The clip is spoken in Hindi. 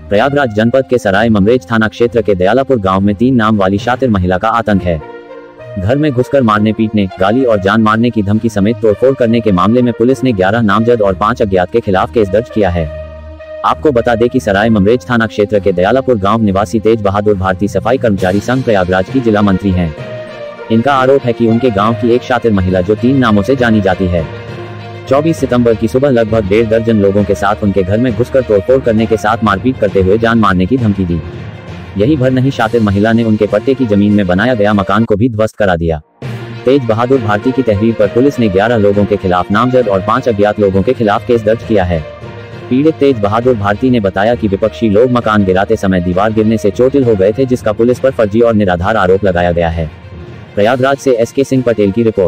प्रयागराज जनपद के सराय ममरेज थाना क्षेत्र के दयालापुर गांव में 3 नाम वाली शातिर महिला का आतंक है। घर में घुसकर मारने पीटने, गाली और जान मारने की धमकी समेत तोड़फोड़ करने के मामले में पुलिस ने 11 नामजद और 5 अज्ञात के खिलाफ केस दर्ज किया है। आपको बता दें कि सराय ममरेज थाना क्षेत्र के दयालापुर गांव निवासी तेज बहादुर भारतीय सफाई कर्मचारी संघ प्रयागराज की जिला मंत्री हैं। इनका आरोप है कि उनके गांव की एक शातिर महिला जो 3 नामों से जानी जाती है, 24 सितंबर की सुबह लगभग 1.5 दर्जन लोगों के साथ उनके घर में घुसकर तोड़फोड़ करने के साथ मारपीट करते हुए जान मारने की धमकी दी। यही भर नहीं, शातिर महिला ने उनके पट्टे की जमीन में बनाया गया मकान को भी ध्वस्त करा दिया। तेज बहादुर भारती की तहरीर पर पुलिस ने 11 लोगों के खिलाफ नामजद और 5 अज्ञात लोगों के खिलाफ केस दर्ज किया है। पीड़ित तेज बहादुर भारती ने बताया कि विपक्षी लोग मकान गिराते समय दीवार गिरने से चोटिल हो गए थे, जिसका पुलिस पर फर्जी और निराधार आरोप लगाया गया है। प्रयागराज से SK सिंह पटेल की रिपोर्ट।